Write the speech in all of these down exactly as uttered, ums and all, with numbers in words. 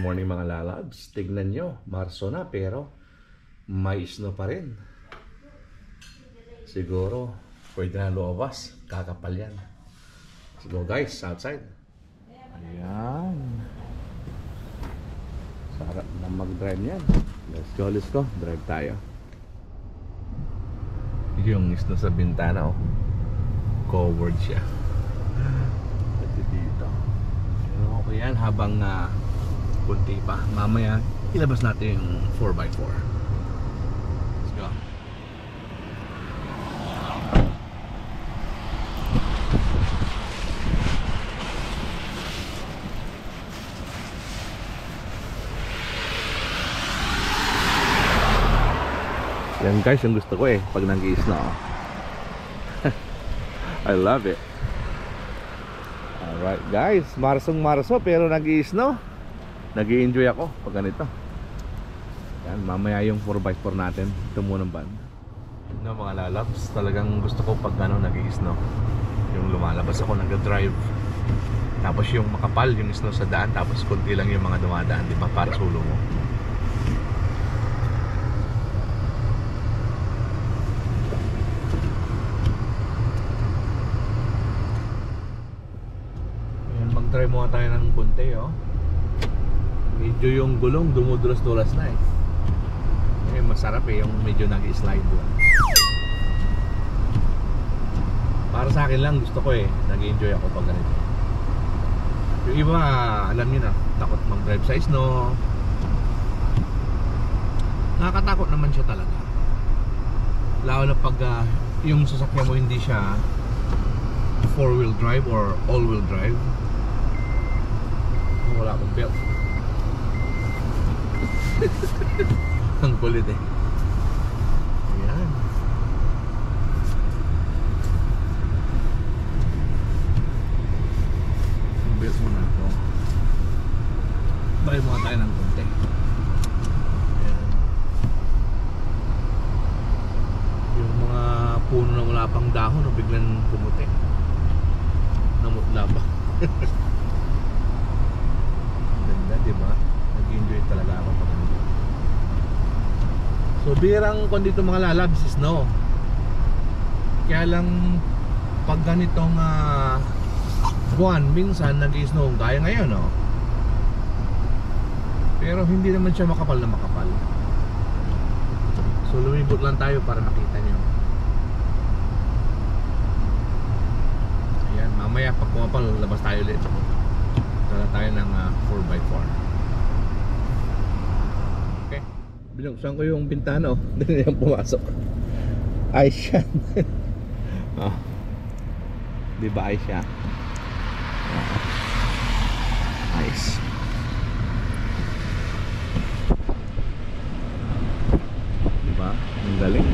morning mga lalabs. Tignan nyo, Marso na pero may snow pa rin. Siguro pwede na luwas, kakapal yan. Let's go guys, outside. Ayan. Sarap na mag-drive yan. Let's go, let's go. Drive tayo. Yung snow sa bintana, oh. Covered siya. Pati dito. Pero okay yan habang uh, kunti pa. Mamaya ilabas natin yung four by four. Let's go. Yan guys, yung gusto ko eh pag nag-i-snow. I love it. Alright guys, Marsong Marso pero nag-i-snow. Nag-i-enjoy ako pag ganito. Yan, mamaya yung four by four natin. Ito munang band. No, mga lalabs, talagang gusto ko pag ano, nag-i-snow. Yung lumalabas ako, nag-drive. Tapos yung makapal, yung snow sa daan. Tapos konti lang yung mga dumadaan, di ba? Para sulo mo. Try mo tayo ng konti, oh. Medyo yung gulong dumudulas-dulas na eh. Eh masarap eh yung medyo nag-slide doon. Para sa akin lang gusto ko eh, nag-enjoy ako pag ganito. Yung iba, alam niyo na, takot mag-drive sa snow. Nakakatakot naman siya talaga. Lalo na pag uh, yung sasakyan mo hindi siya four wheel drive or all wheel drive. Wala akong belt. Ang kulit eh. Ayan. Ang belt muna ako. Bakit muna tayo ng konti. Ayan. Yung mga puno na wala pang dahon no, biglang pumuti. Namutla ba? Diba? Nag-enjoy talaga ako pag ano. So birang kung dito mga lalabs is no. Kaya lang pag ganitong uh, buwan minsan nag-i-snow gaya ngayon, no? Pero hindi naman siya makapal na makapal. So lumibot lang tayo para makita nyo. Ayan, mamaya pag kumapal labas tayo ulit. Tala tayo ng uh, four by four. Okay. Binuksan ko yung bintana, oh. Dali yung pumasok. Ice yan. Oh. Diba ice yan? Oh. Ice. Diba? Ang galing.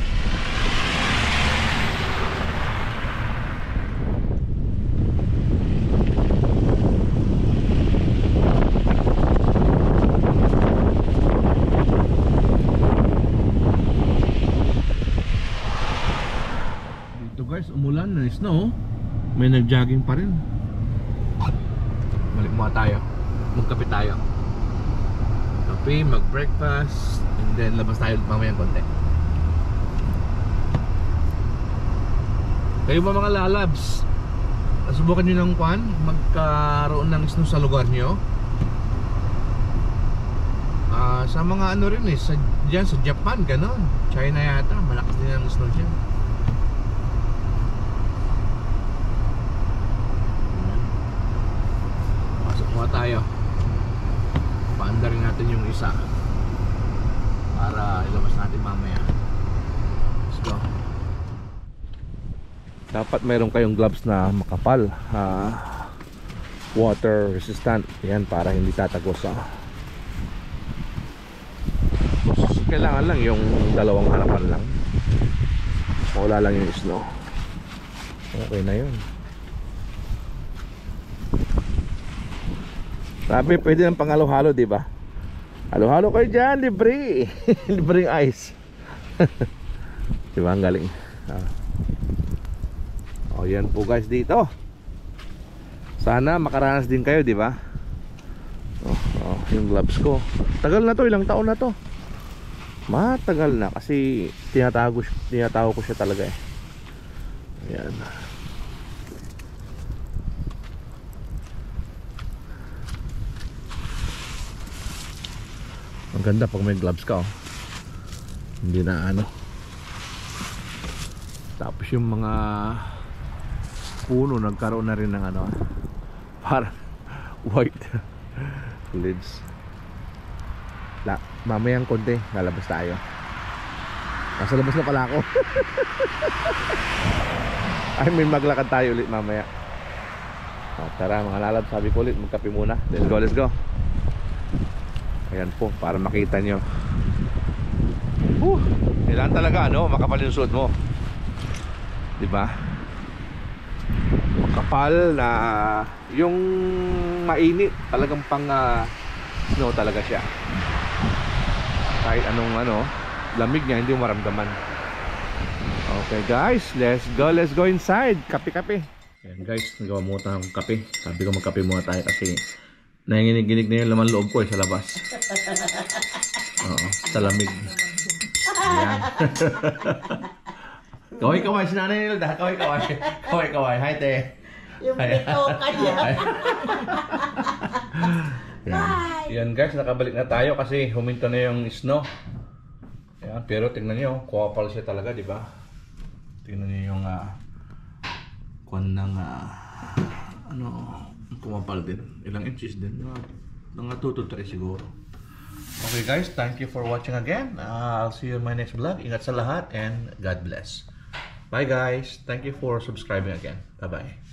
Umulan na snow, may nag-jogging pa rin. Balik muna tayo, magkape tayo. Kape, mag-breakfast, and then labas tayo mamaya konti. Kayo ba mga lalabs, nasubukan nyo ng kwan magkaroon ng snow sa lugar nyo? Uh, sa mga ano rin eh, sa, dyan sa Japan, gano'n, China yata, malakas din ang snow dyan. Tayo paanda rin natin yung isa para ilabas natin mamaya. Let's go. Dapat mayroon kayong gloves na makapal, uh, water resistant. Yan para hindi tatagos. uh. Kailangan lang yung dalawang harapan lang, wala lang yung snow. Okay na yun. Sabi, pwede ng pang-halo-halo, di ba? Halo-halo kayo dyan, libre. Libreng ice. Di ba, ang galing. Ah. O, yan po guys dito. Sana makaranas din kayo, di ba? Oh, oh, yung gloves ko. Tagal na to, ilang taon na to. Matagal na kasi tinatago, tinatago ko siya talaga eh. Ayan. Ang ganda pag may gloves ka oh. Hindi na ano. Tapos yung mga puno nagkaroon na rin ng ano, parang white leaves. La, mamayang konti lalabas tayo. Nasa labas na pala ako. Ay, may maglakad tayo ulit mamaya. O, tara mga lalab, sabi ko ulit magkape muna. Let's go, let's go. Ayan po, para makita nyo. Uh, kailangan talaga ano, makapal yung suot mo, diba? Makapal na yung mainit, talagang pang uh, snow talaga siya. Kahit anong ano, lamig niya hindi mo maramdaman. Okay guys, let's go, let's go inside. Kape-kape. Ayan guys, nagawa muna tayo ng kape. Sabi ko magkape muna tayo kasi nanginginig na yung laman loob ko eh sa labas. Oo, sa lamig. Ayan. Kaway-kaway si Nanay Nilda. Kaway-kaway. Kaway-kaway. Hi, te. Yung pito kanya. Yan. Yan guys, nakabalik na tayo kasi huminto na yung snow. Yan, pero tingnan niyo, kuwapal siya talaga, di ba? Tingnan niyo yung uh, kuwan ng uh, ano, kumapal din. Ilang inches din. Mga two to three siguro. Okay guys, thank you for watching again. Uh, I'll see you in my next vlog. Ingat sa lahat and God bless. Bye guys. Thank you for subscribing again. Bye-bye.